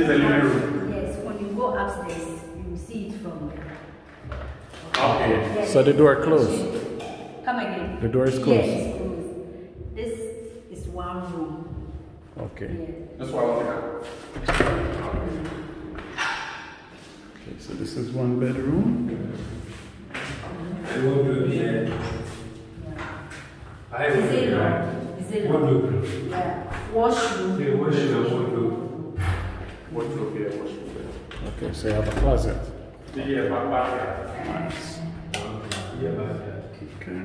is the living room. Yes, when you go upstairs, you will see it from there. Okay. Yes. So the door closed? Come again. The door is closed? Yes, it's closed. This is one room. Okay. Yes. That's why I want to Okay, so this is one bedroom. Is it long? Is it long? Yeah. Washroom. wardrobe here, washroom there. Okay, so you have a closet. Yeah, backyard. Nice. Okay.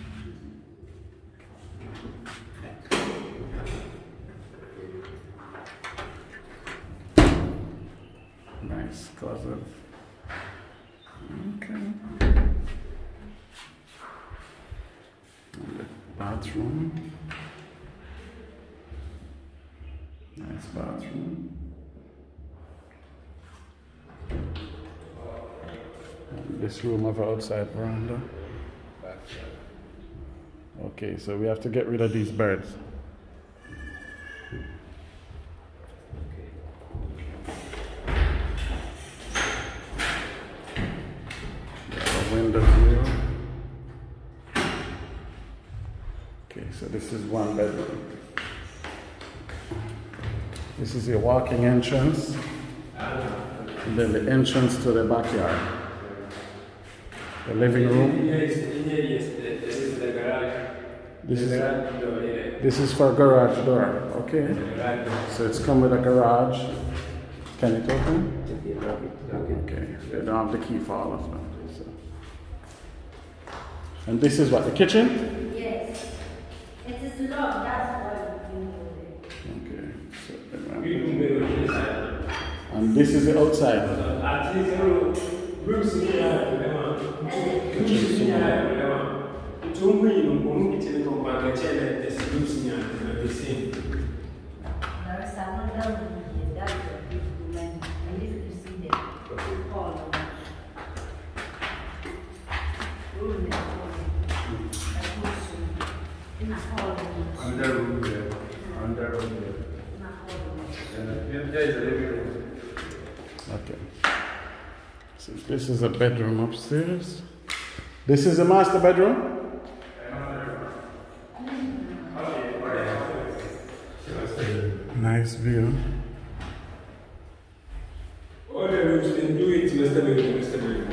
Nice closet. Okay. And the bathroom. Nice bathroom. And this room of outside veranda. Okay, so we have to get rid of these birds. Window view. Okay, so this is one bedroom. This is your walking entrance, and then the entrance to the backyard. The living room. This is for garage door. Okay. So it's come with a garage. Can it open? Okay. They don't have the key for all of them. So. And this is what, the kitchen? Yes. It is long, that's why we go there. Okay. So, and this is the outside. There is another room here, that's a beautiful man. And if you see them, all of them. Room there, all of them. That goes to- in a hall room. Another room there. Another room there. In a hall room. There is a living room. Okay. So this is a bedroom upstairs. This is the master bedroom? Nice view. All the rooms they do it, Mr. Baby, Mr. Baby.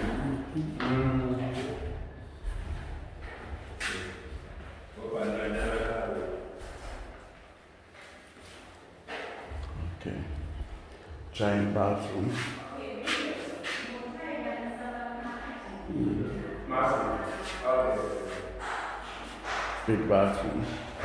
Okay. Giant bathroom. Big bathroom.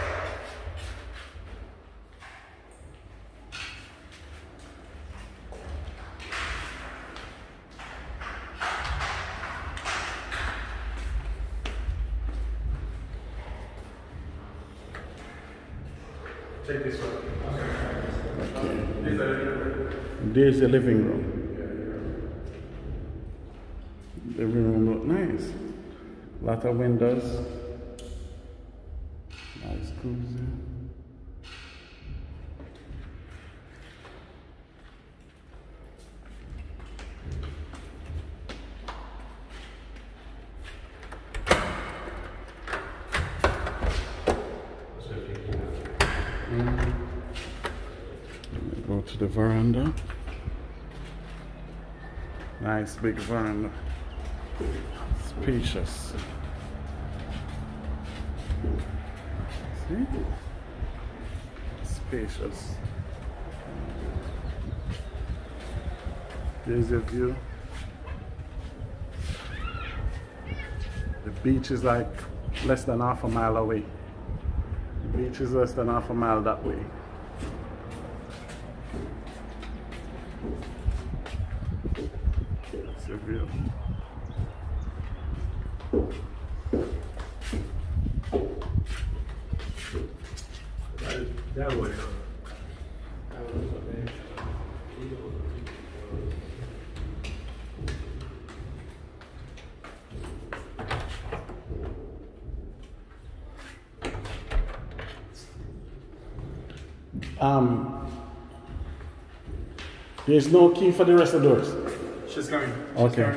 Check this one. Okay. This is the living room. There's the living room. The living room look nice. Lot of windows. Nice cozy. Go to the veranda. Nice big veranda. Spacious. See? Spacious. There's your view. The beach is like less than half a mile away. The beach is less than half a mile that way. That's your view. That way. There's no key for the rest of the doors. She's coming. Okay.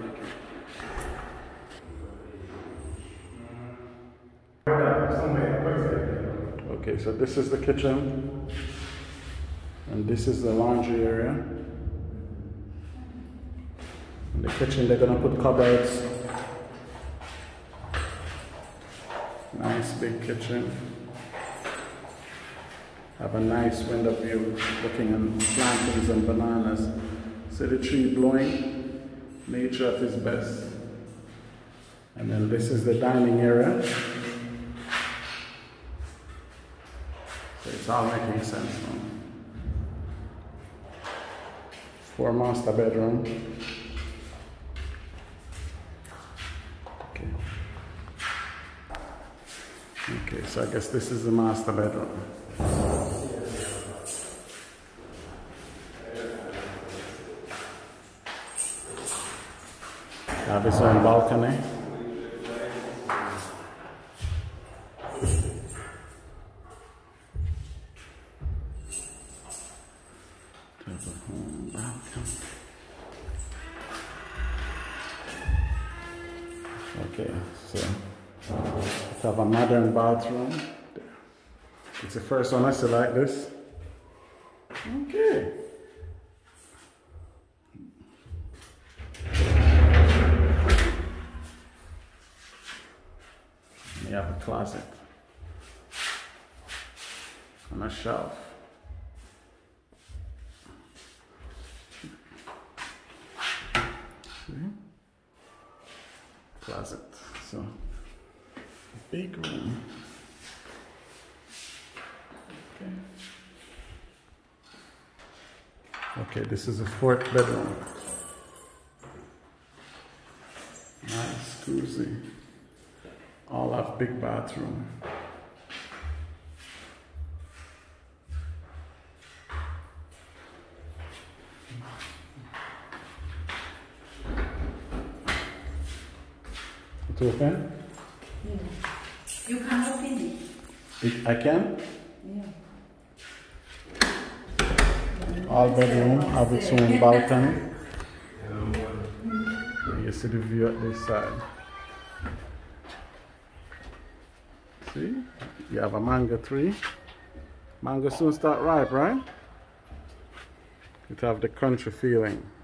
Okay, so this is the kitchen, and this is the laundry area. In the kitchen, they're gonna put cupboards. Nice big kitchen. Have a nice window view, looking at plantains and bananas. See the tree blowing? Nature at its best. And then this is the dining area. So it's all making sense now. 4 master bedroom. Okay. Okay, so I guess this is the master bedroom. Have its own balcony. Okay, so we have a modern bathroom. It's the first one I see like this. Okay. You have a closet and a shelf. See? Closet. So, big room. Okay. Okay, this is the 4th bedroom. Nice, cozy. All have big bathroom. It's open? Yeah. You can open it. I can? Yeah. All bedroom have its own balcony. You see the view at this side. See? You have a mango tree. Mango soon start ripe, right? It have the country feeling.